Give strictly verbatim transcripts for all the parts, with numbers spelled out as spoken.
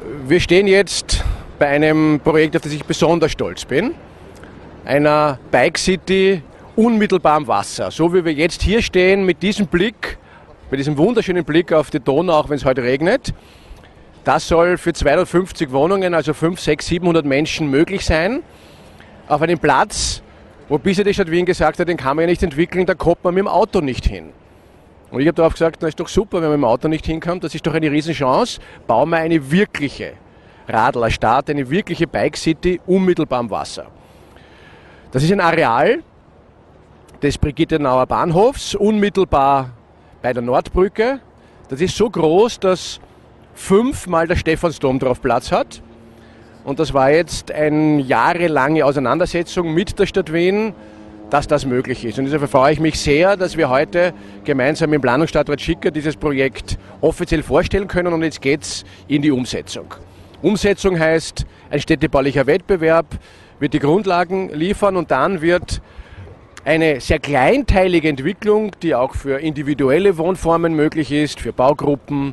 Wir stehen jetzt bei einem Projekt, auf das ich besonders stolz bin. Einer Bike City unmittelbar am Wasser. So wie wir jetzt hier stehen mit diesem Blick, mit diesem wunderschönen Blick auf die Donau, auch wenn es heute regnet. Das soll für zweihundertfünfzig Wohnungen, also fünfhundert, sechshundert, siebenhundert Menschen möglich sein. Auf einem Platz, wo bisher die Stadt Wien gesagt hat, den kann man ja nicht entwickeln, da kommt man mit dem Auto nicht hin. Und ich habe darauf gesagt, das ist doch super, wenn man mit dem Auto nicht hinkommt, das ist doch eine Riesenchance. Bauen wir eine wirkliche Radlerstadt, eine wirkliche Bike City unmittelbar am Wasser. Das ist ein Areal des Brigittenauer Bahnhofs, unmittelbar bei der Nordbrücke. Das ist so groß, dass fünfmal der Stephansdom drauf Platz hat. Und das war jetzt eine jahrelange Auseinandersetzung mit der Stadt Wien, dass das möglich ist. Und deshalb freue ich mich sehr, dass wir heute gemeinsam mit dem Planungsstadtrat Schicker dieses Projekt offiziell vorstellen können. Und jetzt geht es in die Umsetzung. Umsetzung heißt, ein städtebaulicher Wettbewerb wird die Grundlagen liefern und dann wird eine sehr kleinteilige Entwicklung, die auch für individuelle Wohnformen möglich ist, für Baugruppen,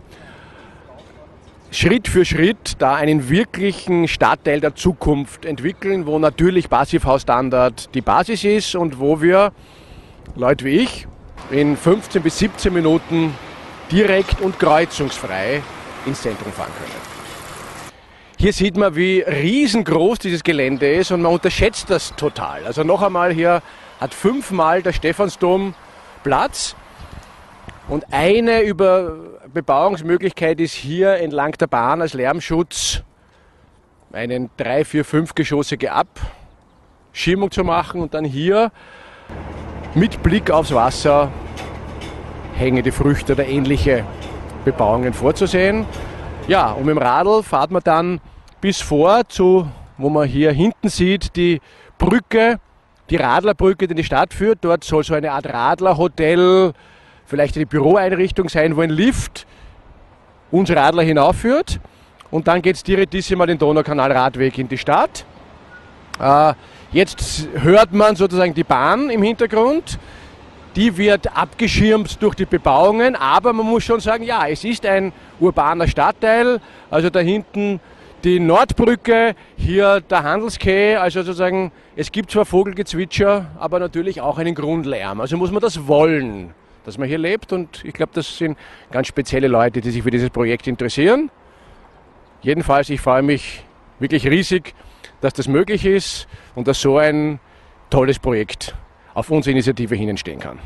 Schritt für Schritt da einen wirklichen Stadtteil der Zukunft entwickeln, wo natürlich Passivhausstandard die Basis ist und wo wir, Leute wie ich, in fünfzehn bis siebzehn Minuten direkt und kreuzungsfrei ins Zentrum fahren können. Hier sieht man, wie riesengroß dieses Gelände ist und man unterschätzt das total. Also noch einmal, hier hat fünfmal der Stephansdom Platz. Und eine Über Bebauungsmöglichkeit ist hier entlang der Bahn als Lärmschutz eine drei-, vier-, fünfgeschossige Abschirmung zu machen und dann hier mit Blick aufs Wasser hängende Früchte oder ähnliche Bebauungen vorzusehen. Ja, und mit dem Radl fährt man dann bis vor zu, wo man hier hinten sieht, die Brücke, die Radlerbrücke, die in die Stadt führt. Dort soll so eine Art Radlerhotel, vielleicht eine Büroeinrichtung sein, wo ein Lift uns Radler hinaufführt. Und dann geht es direktissima den Donaukanal-Radweg in die Stadt. Äh, jetzt hört man sozusagen die Bahn im Hintergrund. Die wird abgeschirmt durch die Bebauungen, aber man muss schon sagen, ja, es ist ein urbaner Stadtteil. Also da hinten die Nordbrücke, hier der Handelsquai, also sozusagen, es gibt zwar Vogelgezwitscher, aber natürlich auch einen Grundlärm. Also muss man das wollen, dass man hier lebt, und ich glaube, das sind ganz spezielle Leute, die sich für dieses Projekt interessieren. Jedenfalls, ich freue mich wirklich riesig, dass das möglich ist und dass so ein tolles Projekt auf unsere Initiative hin entstehen kann.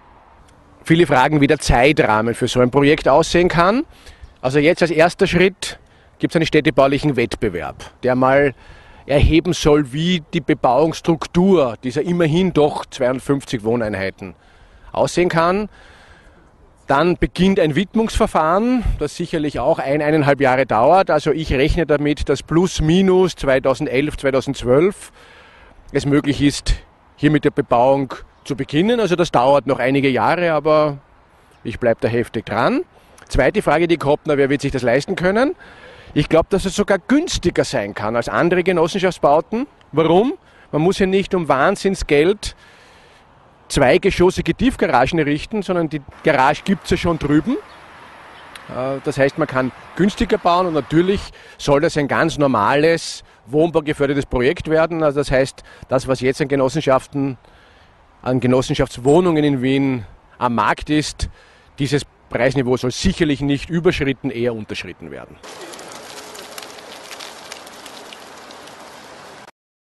Viele fragen, wie der Zeitrahmen für so ein Projekt aussehen kann. Also jetzt als erster Schritt gibt es einen städtebaulichen Wettbewerb, der mal erheben soll, wie die Bebauungsstruktur dieser immerhin doch zweihundertfünfzig Wohneinheiten aussehen kann. Dann beginnt ein Widmungsverfahren, das sicherlich auch ein, eineinhalb Jahre dauert. Also ich rechne damit, dass plus minus zweitausendelf, zweitausendzwölf es möglich ist, hier mit der Bebauung zu beginnen. Also das dauert noch einige Jahre, aber ich bleibe da heftig dran. Zweite Frage, die kommt, na, wer wird sich das leisten können? Ich glaube, dass es sogar günstiger sein kann als andere Genossenschaftsbauten. Warum? Man muss ja nicht um Wahnsinnsgeld zweigeschossige Tiefgaragen errichten, sondern die Garage gibt es ja schon drüben. Das heißt, man kann günstiger bauen und natürlich soll das ein ganz normales, wohnbaugefördertes Projekt werden. Also das heißt, das, was jetzt an Genossenschaften, an Genossenschaftswohnungen in Wien am Markt ist, dieses Preisniveau soll sicherlich nicht überschritten, eher unterschritten werden.